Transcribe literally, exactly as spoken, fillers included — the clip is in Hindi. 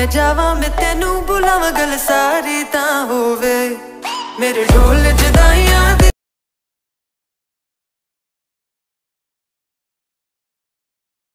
मैं जावा मैं तेनू बुलावा गल सारी तां होवे मेरे ढोल जदाइयां